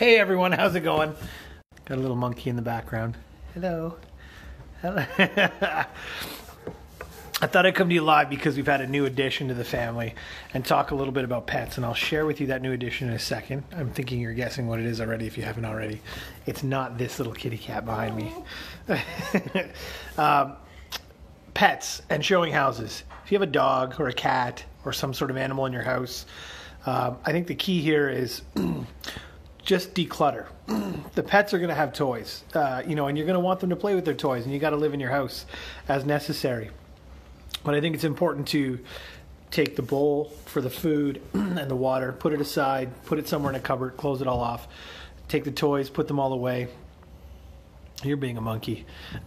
Hey everyone, how's it going? Got a little monkey in the background. Hello. Hello. I thought I'd come to you live because we've had a new addition to the family and talk a little bit about pets, and I'll share with you that new addition in a second. I'm thinking you're guessing what it is already if you haven't already. It's not this little kitty cat behind me. Pets and showing houses. If you have a dog or a cat or some sort of animal in your house, I think the key here is just declutter. The pets are going to have toys, and you're going to want them to play with their toys, and you got to live in your house as necessary. But I think it's important to take the bowl for the food and the water, put it aside, put it somewhere in a cupboard, close it all off, take the toys, put them all away. You're being a monkey.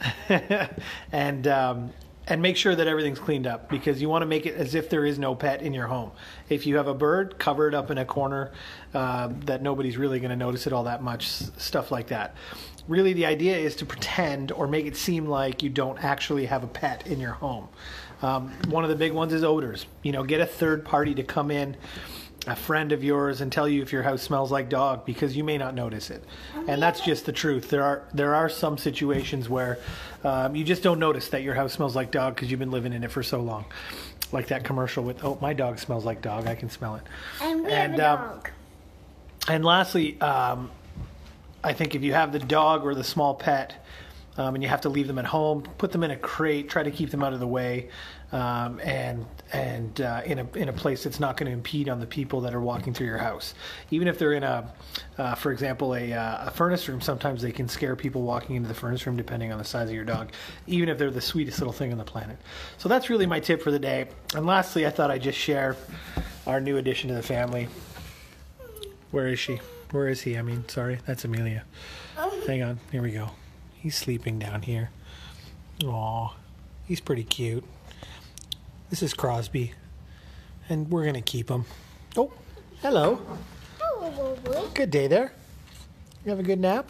And make sure that everything's cleaned up, because you want to make it as if there is no pet in your home. If you have a bird, cover it up in a corner that nobody's really going to notice it all that much, stuff like that. Really, the idea is to pretend or make it seem like you don't actually have a pet in your home. One of the big ones is odors. Get a third party to come in, a friend of yours, and tell you if your house smells like dog, because you may not notice it. And that's just the truth. There are some situations where you just don't notice that your house smells like dog because you've been living in it for so long. Like that commercial with, oh, my dog smells like dog, I can smell it. And we have a dog. And lastly, I think if you have the dog or the small pet, and you have to leave them at home, put them in a crate, try to keep them out of the way, and in a place that's not going to impede on the people that are walking through your house. Even if they're in for example, a furnace room, sometimes they can scare people walking into the furnace room depending on the size of your dog, even if they're the sweetest little thing on the planet. So that's really my tip for the day. And lastly, I thought I'd just share our new addition to the family. Where is she? Where is he? Sorry, that's Amelia. Hang on, here we go. He's sleeping down here. Aw, he's pretty cute. This is Crosby, and we're gonna keep him. Oh, hello. Hello. Good day there. You have a good nap?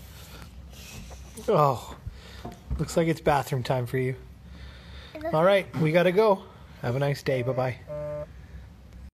Oh, looks like it's bathroom time for you. All right, we gotta go. Have a nice day. Bye-bye.